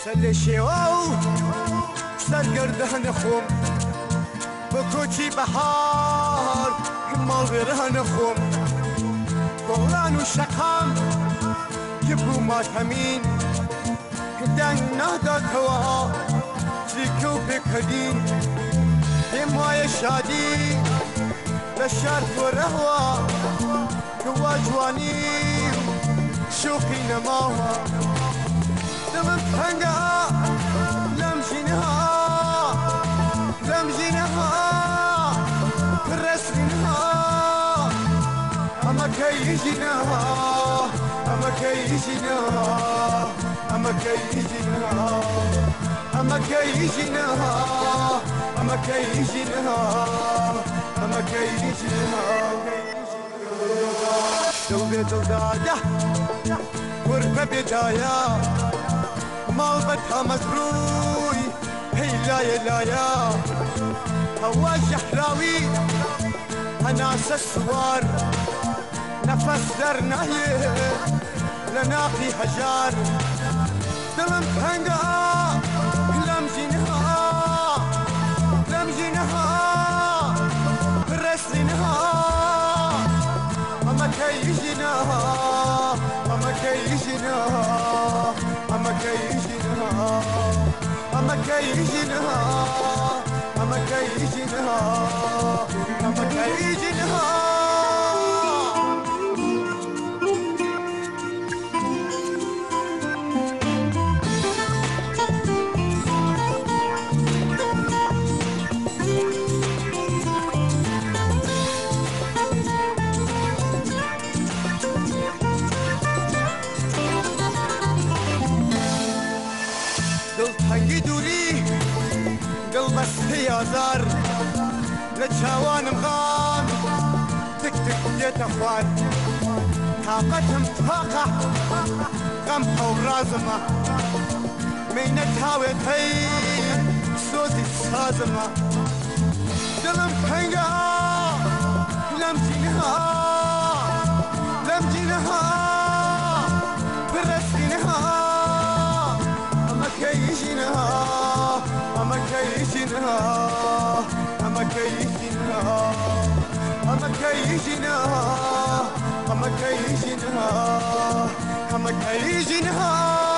سل شیواو سرگردان خوم بکوچی بهار مال برهان خوم گوران و شقام که بو ماتمین دنگ نهداد هوا تریکو بکدین مای شادی بشرط و رهوا کوا جوانی شوقی نماها دمم تنگا لمجينها رسمينها اما كيجينها اما كيجينها اما كيجينها اما كيجينها اما كيجينها اما كيجينها دوبي دودايا وربة بدايا مالبتها مزروي هي لايا هوا شحراوي هناس السوار نفس در نهيه لناقي حجار دلم تنقا لمجينها رسلينها اما كيجينها اما كيجينها اما كيجينها اما كيجينها اما كيجينها اما كيجينها هنگی دوری دل مستی آزار لچوانم غام تک تک دیت اخوان طاقتم طاقه غم و رازمه مینت هاویت هی سوزی سازمه دلم تنگا لمجینها برسینها كيجينها اما كيجينها اما كيجينها اما كيجينها اما كيجينها اما كيجينها